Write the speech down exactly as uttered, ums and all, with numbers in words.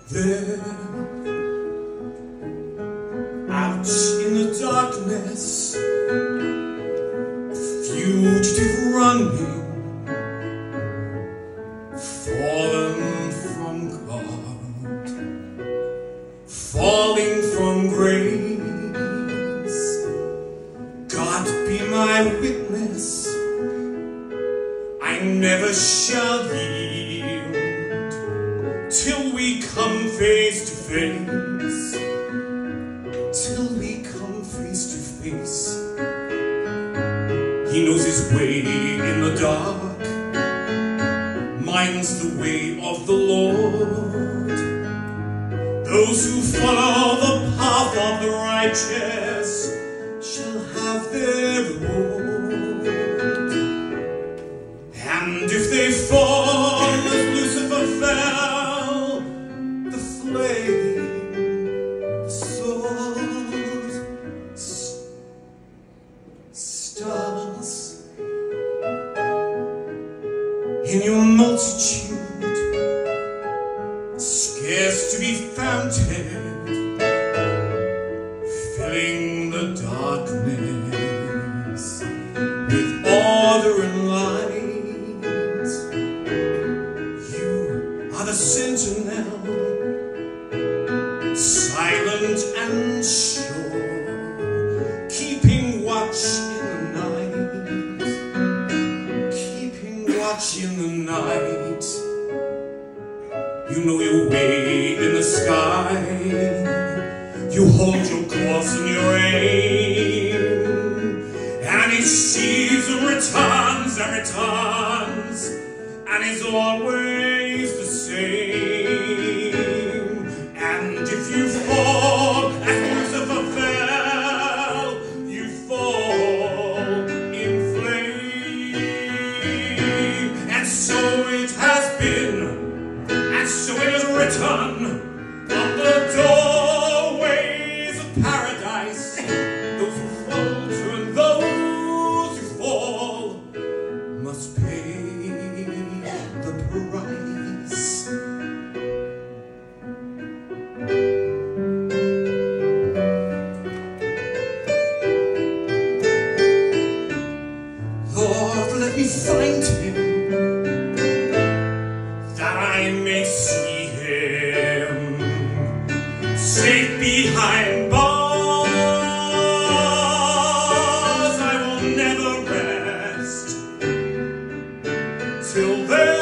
There, out in the darkness, a fugitive running, fallen from God, falling from grace. God be my witness, I never shall yield till we come face to face, till we come face to face. He knows his way in the dark, mine's the way of the Lord. Those who follow the path of the righteous shall have their reward. And if they fall as Lucifer fell, the flame, the sword, stars in your multitude, scarce to be counted, filling the darkness with order and light. You are the sentinel, silent and sure, keeping watch in the night, keeping watch in the night. You know your way in the sky, you hold your course and your aim, and each season returns and returns, and is always the same. And if you fall as Lucifer fell, you fall in flame. And so it has been, and so it is written on the doorways of paradise. Those who falter and those who fall must pay the price. Lord, let me find him, that I may see him safe behind bars. I will never rest till then.